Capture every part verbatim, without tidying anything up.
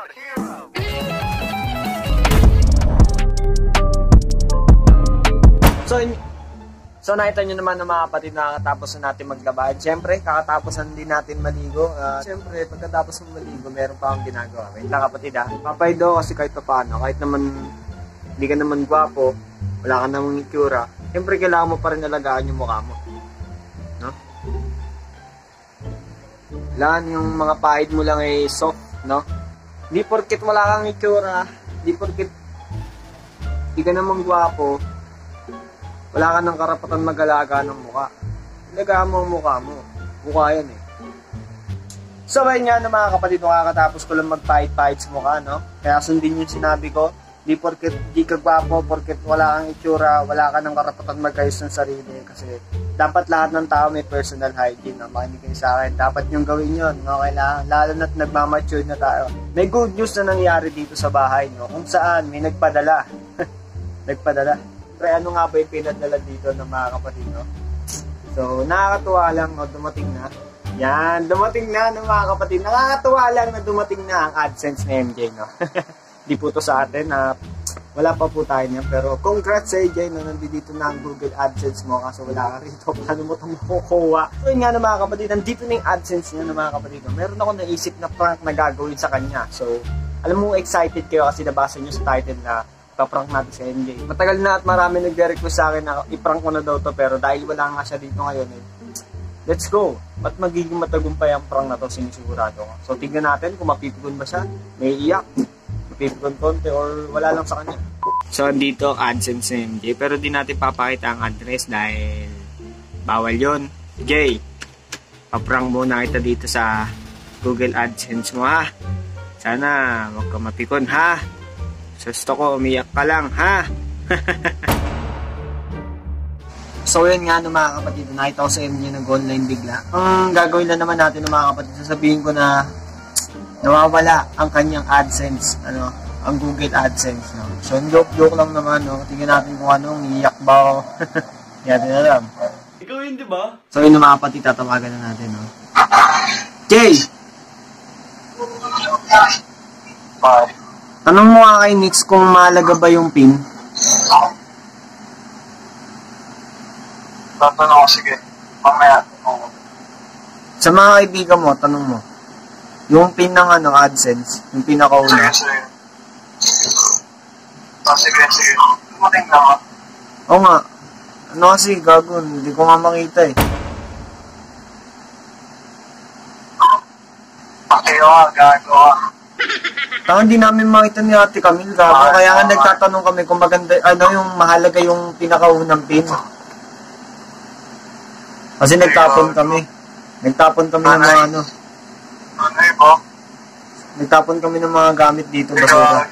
So, so nakita nyo naman ng mga kapatid na kakatapos na natin maglaba. Siyempre, kakataposan din natin maligo. Uh, Siyempre, pagkatapos ng maligo, meron pa akong ginagawa. Wait lang kapatid ha. Papaydo kasi kahit pa paano, kahit naman hindi ka naman gwapo, wala ka namang itsura, siyempre kailangan mo pa rin alagaan yung mukha mo. No? Kailangan yung mga pahid mo lang ay soft, no? Hindi porket wala kang itsura, hindi porket hindi ka namang gwapo, wala ka ng karapatan mag-alaga ng mukha. Alagaan mo ang mukha mo. Mukha yan eh. So ayun nga na mga kapatid, makakatapos ko lang mag-pahit-pahit sa mukha, no? Kaya sundin yung sinabi ko. Di porket di ka gwapo, porket wala kang itsura, wala ka ng karapatan mag-ayos ng sarili. Kasi dapat lahat ng tao may personal hygiene, no? Makinig kayo sa akin. Dapat yung gawin yun, no? Kailangan, lalo na't nagmamature na tayo. May good news na nangyari dito sa bahay, no? Kung saan may nagpadala. Nagpadala. Pre, ano nga ba yung pinadala dito ng mga kapatid, no? So, nakakatuwa lang, no? Dumating na. Yan, dumating na ng mga kapatid. Nakakatuwa lang na dumating na ang AdSense ni M J, no? Di po to sa atin, na uh, wala pa po tayo niyan. Pero congrats sa A J, no? Nandito na ang Google AdSense mo, kaso wala ka rito. Paano mo ito makukuha? So, yun nga na mga kapatid, nandito na yung AdSense niya ng mga kapatid, no? Meron ako naisip na prank na gagawin sa kanya. So, alam mo, excited kayo kasi nabasa nyo sa title na paprank natin sa M J. Matagal na at marami nagre-request sa akin na iprank ko na daw to, pero dahil wala nga siya dito ngayon, eh, let's go! Ba't magiging matagumpay ang prank na to, sinisigurado ko. So tignan natin kung mapipikon ba siya, may iyak, mapipikon konti, or wala lang sa kanya. So dito AdSense sa M J, pero di natin papakita ang address dahil bawal yon. Jay, paprank muna kita dito sa Google AdSense mo ha. Sana wag ka mapikon ha. Gusto ko, umiyak ka lang, ha? So, yun nga, no, mga kapatid, nakita ko sa inyo nag-online bigla. Ang gagawin lang naman natin, no, mga kapatid, sasabihin ko na nawawala ang kanyang AdSense, ano, ang Google AdSense, no? So, joke-joke lang naman, no? Tingnan natin kung ano, umiyak ba o... Hindi natin alam. Ikaw yun, di ba? So, yun, no, mga kapatid, tatawagan na natin, no? Jay! Bye. Tanong mo nga kay Nix kung mahalaga ba yung pin? Tatanong ko, sige. Mamaya. Sa mga kaibigan mo, tanong mo. Yung pin ng ano, AdSense, yung pinakauna. Sige, sige. Ah, sige, sige. Dumating na nga. Oo nga. Ano kasi, gago, hindi ko nga makita eh. Okay, o, gago. Tanga, hindi namin makita ni Ate Camille, gago. Kaya nga nagtatanong kami kung maganda, ano yung mahalaga yung pinakaunang pin. Kasi nagtapon kami. Nagtapon kami ng mga ano. Ano yun po? Nagtapon kami ng mga gamit dito, basura.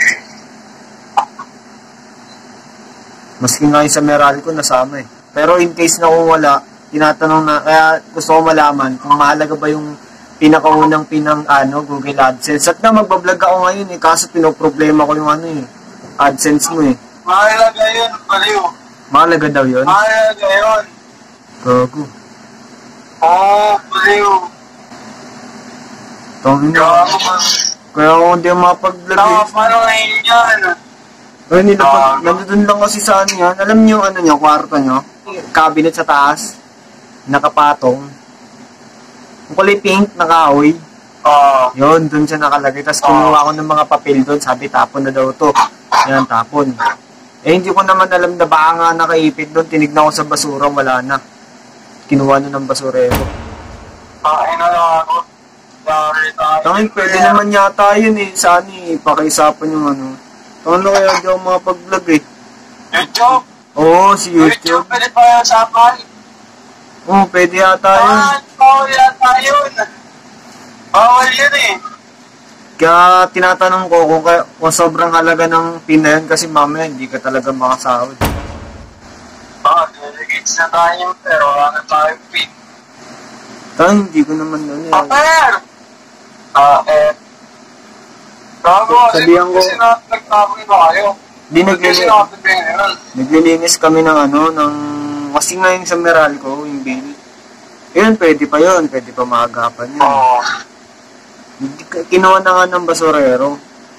Maski nga yung sa Meralco nasama eh. Pero in case na kung wala, tinatanong na, kaya gusto ko malaman kung mahalaga ba yung pinakaunang pinang ano, Google AdSense. At na magbablog ako ngayon eh, kaso pinoproblema ko yung ano eh, AdSense mo eh. Mahalaga yun, baliw. Mahalaga daw yun? Mahalaga yun. Gago. Oo, oh, baliw. Tangin na. Gago man. Kaya ako hindi mapag-vlog eh. Tama, paano ngayon yan? Ay, nilapag, nandun lang kasi sa ano yan. Alam niyo ano niyo, kwarto niyo? Cabinet sa taas, nakapatong. Yung kulay pink, nakahoy. Oo. Yun, dun siya nakalagay. Tapos kinuha ko ng mga papel doon. Sabi, tapon na daw to. Yan, tapon. Eh, hindi ko naman alam na baka nga nakaipit doon. Tinignan ko sa basura, wala na. Kinuha na ng basurero. Ay, na lang ako. Sorry, tayo. Tangin, pwede naman yata yun eh. Saan eh, pakiusapan yung ano. Tangin na kaya di ako makapag-vlog eh. YouTube? Oo, si YouTube, YouTube. pwede pa yung usapan. Oo, pwede yata yun. Ah, bawal yata yun. Bawal yun eh. Kaya tinatanong ko kung, kaya, kung sobrang halaga ng pin na yun kasi mamaya hindi ka talaga makasahod. Ah, delegates na tayo pero wala na tayong pin. Tangin, hindi ko naman ano yan. Paper! Ah, eh. Gago, Sabihan ko- kasi na nagtapon ba kayo? Di Kasi naglilinis, nakapipin naglilinis kami ng ano, ng, kasi nga yung sa Meralco, yung bill. Yun, pwede pa yun, pwede pa maagapan yun. Oo. Hindi ka- Kinuha na nga ng basurero.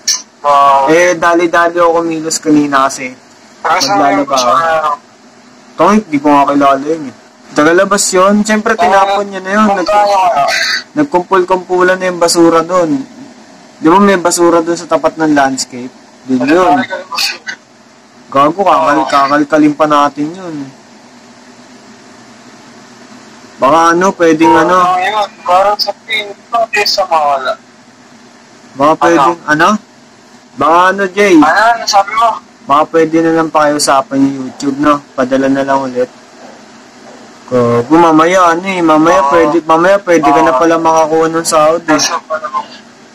Wow. Eh, dali-dali ako kumilos kanina kasi. Pero sa ngayon Maglalaba ko siya ako. na... Ito, hindi ko nga kilala yun eh. Tagalabas yun. Siyempre, tinapon niya na yun. Kung Nag tayo nga. Nagkumpul-kumpulan na yung basura doon. Di ba may basura doon sa tapat ng landscape? Doon yun. Gago, kakal kakalkalin pa natin yun. Baka ano, pwedeng ano. Oo, yun. Parang sa pinto, di sa mawala. Baka pwedeng ano? Baka ano, Jay? Ano, ano sabi mo? Baka pwede na lang pakiusapan yung YouTube, no? Padala na lang ulit. Gago, mamaya ano eh. Mamaya Oo. pwede, mamaya pwede ka na Oo. pala makakuha ng sahod eh. Nasa pa naman.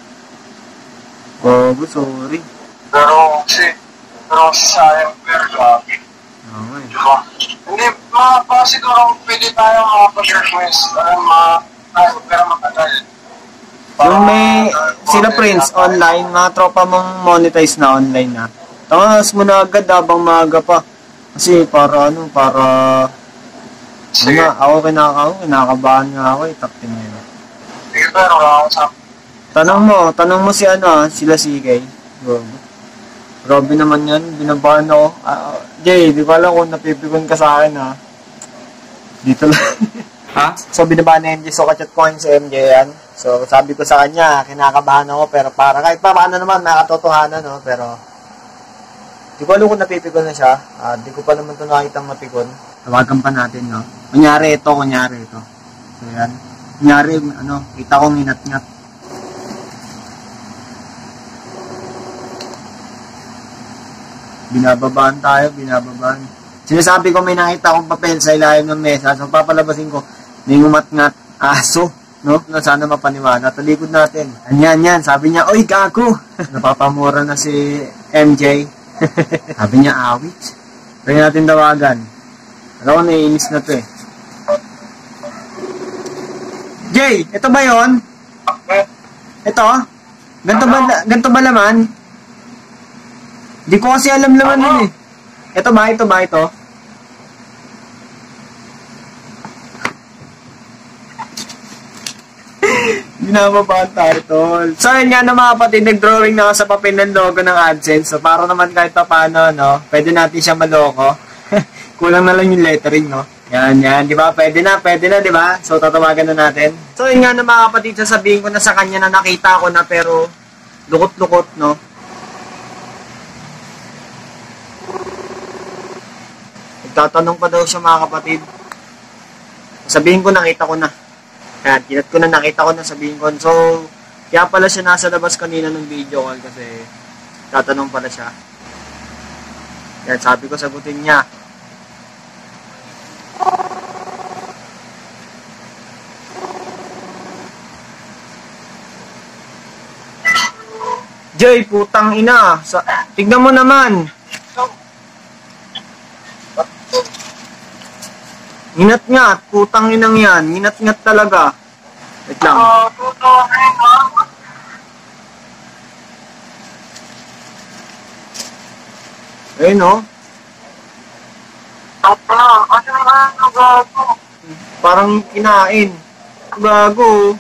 Gago, sorry. Pero kasi, pero kasi sayang pero lagi. Oo eh. Diba? Hindi, mga pa siguro pwede tayo makapag-request. Parang mga tayo, pero matagal. Yung may, sila Prince, online, mga tropa mong monetize na online na. Tamas mo na agad habang maaga pa. Kasi para ano, para... Sige. Ano, ako kinaka, kinakabahan nga ako eh, taktin na yun. Sige, pero wala akong sabi. Tanong mo, tanong mo si ano ah, sila si Kay. Grabe. Grabe naman yan, binabahan ako. Ah, Jay, di ko alam kung napipikon ka sa akin ha. Dito lang. Ha? So binabahan na M J, so kachat ko si M J yan. So sabi ko sa kanya, kinakabahan ako, pero para kahit pa paano naman, nakatotohanan no, pero di ko alam kung napipikon na siya. Ah, di ko pa naman ito nakitang mapikon. Tawagan pa natin, no? Kunyari ito, kunyari ito. So yan. Kunyari, ano, kita ko nginat-ngat. Binababaan tayo, binababaan. Sinasabi ko may nakita akong papel sa ilalim ng mesa, so papalabasin ko, may ngumat-ngat aso, no? Na sana mapaniwala. Talikod natin. Anyan, yan. Sabi niya, oy, gago! Napapamura na si M J. Sabi niya, awit. Pwede natin tawagan. Alam ko, naiinis na to eh. Jay, ito ba yon? Ito? Ganto ba, ganto ba laman? Di ko kasi alam laman nun eh. Ito ba? Ito ba? Ito? Binababaan tayo, tol. So, yun nga na mga kapatid, nag-drawing na ako sa papel ng logo ng AdSense. So, para naman kahit pa paano, no? Pwede natin siya maloko. Kulang na lang yung lettering, no? Yan, yan. Di ba? Pwede na, pwede na, di ba? So, tatawagan na natin. So, yun nga na mga kapatid, sasabihin ko na sa kanya na nakita ko na, pero lukot-lukot, no? Nagtatanong pa daw siya mga kapatid. Sabihin ko, nakita ko na. Yan, kinat ko na, nakita ko na, sabihin ko. So, kaya pala siya nasa labas kanina ng video call kasi tatanong pala siya. Yan, sabi ko, sagutin niya. Jay, putang ina. Sa, tignan mo naman. Nginat-ngat, putang inang yan. Nginat-ngat talaga. Wait lang. Ah, totoo rin, ha? Ayun o. Ako na, ano nga ang gago? Parang kinain. Gago.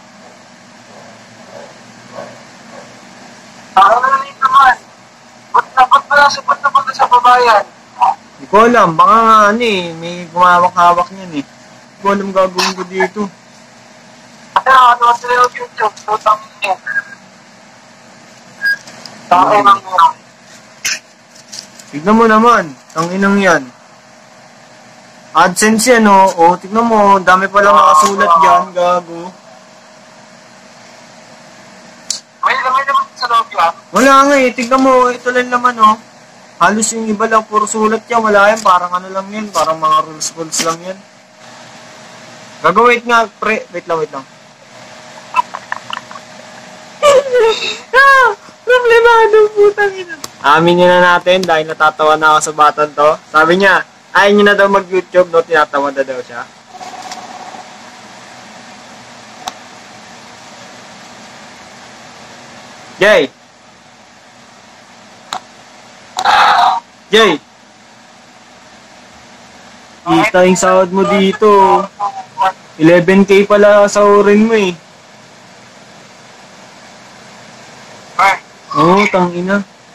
Ako na rin naman. Ba't na, ba't pala sa, ba't na punta sa babayan? Hindi ko alam. Baka nga ano eh. May gumawak-hawak niyan eh. Hindi ko alam gagawin ko dito. Kasi ano sa YouTube, tutang niya. Tako ng mga. Tignan mo naman. Tanginang yan. AdSense yan o. O, tignan mo. Dami palang nakasulat dyan. Gago. May lamay naman sa loob yan. Wala nga eh. Tignan mo. Ito lang naman o. Halos yung iba lang. Puro sulat yan. Wala yan. Parang ano lang yan. Parang mga rules-rules lang yan. Gago, wait nga. Pre. Wait lang, wait lang. Ah! Problemado, putang ina. Amin nyo na natin dahil natatawa na ako sa batan to. Sabi niya, ayaw nyo na daw mag-YouTube, no? Tinatawa na daw siya. Jay! Jay! Kita yung sahod mo dito. eleven K pala sa urin mo eh. Ay, Oo, oh, tangina.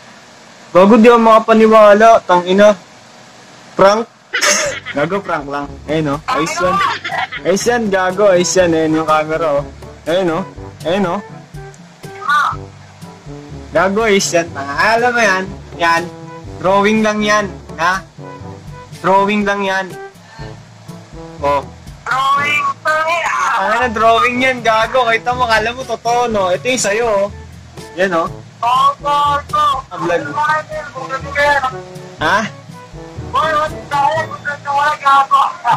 Gago, di ako makapaniwala. Tangina. Prank? Gago, prank lang. Ayun, no? Ayos yan. Ayos yan, gago. Ayos yan. Ayun yung camera, oh. Ayun, no? Ayun, no? Gago, ayos yan. Alam mo yan? Yan. Drawing lang yan. Ha? Drawing lang yan. Oh. Drawing pa Ano na, drawing yan, gago. Kita mo, kala mo totoo, no? Ito yung sa'yo, oh. Yan, oh. Oo, oo, oo. Vlog. Ha? Boy, what's kaya? Kung saan wala gago.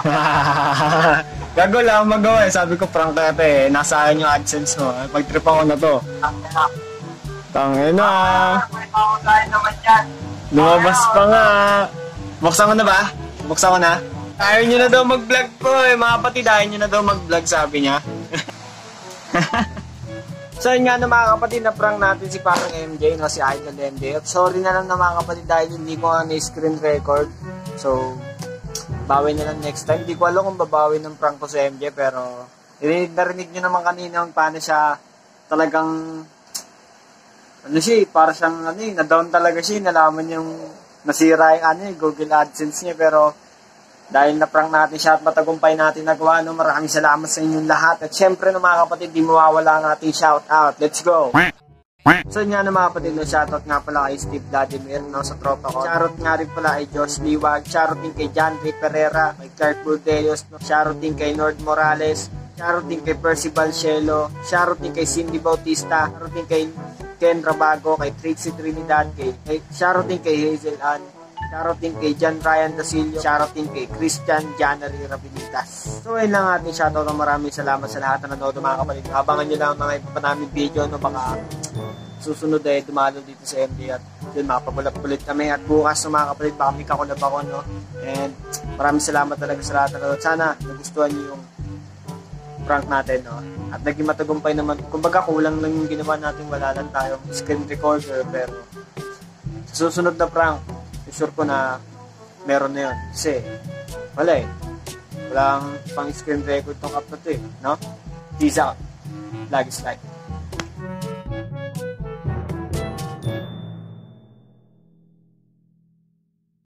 Gago lang magawa eh. Sabi ko prank ka eh. Nasaan yung AdSense mo. Pagtripan ko na to. Tangin na. May pangulain naman yan. Lumabas pa nga. Buksan ko na ba? Buksan ko na. Ayaw nyo na daw mag-vlog po eh. Mga kapatid, ayaw nyo na daw mag-vlog, sabi niya. So yun nga na mga kapatid, na prank natin si parang M J, no, si Idol M J. At sorry na lang na mga kapatid dahil hindi ko nga na-screen record. So, bawi na lang next time. Hindi ko alam kung babawi ng prank ko si M J, pero narinig nyo naman kanina kung paano siya talagang, ano siya, para siyang, ano eh, na-down talaga siya. Nalaman yung nasira yung ano eh, Google AdSense niya, pero dahil na-prank natin siya at matagumpay natin nagawa, no, maraming salamat sa inyong lahat. At syempre, no, mga kapatid, di mawawala ang ating shoutout. Let's go! So yun nga na mga kapatid, no, shoutout nga pala kay Steve Vladimir, no, sa tropa ko. Shoutout nga rin pala kay Josh Liwag. Shoutout din kay John Ray Pereira, kay Clark Burdeos, no. Shoutout din kay Nord Morales. Shoutout din kay Percy Balcielo. Shoutout din kay Cindy Bautista. Shoutout din kay Ken Rabago, kay Trixie Trinidad, kay, kay shoutout din kay Hazel Ann. Shoutout din kay John Ryan Dasilio. Shoutout din kay Christian January Rabilitas. So ayun lang ating shoutout. Maraming salamat sa lahat na nanood mga kapatid. Abangan nyo lang mga iba pa namin video, no, baka susunod ay dumalo dito sa M D at yun, makapabulat-bulit kami. At bukas no, mga kapatid, baka may kakulab ako, no? And maraming salamat talaga sa lahat na nanood. Sana nagustuhan nyo yung prank natin, no? At naging matagumpay naman. Kumbaga kulang lang yung ginawa natin, wala lang tayong screen recorder, pero sa susunod na prank, sure ko na meron na yun. Kasi, wala eh. Walang pang screen record tong up na to eh. No? Peace out. Lagi slide.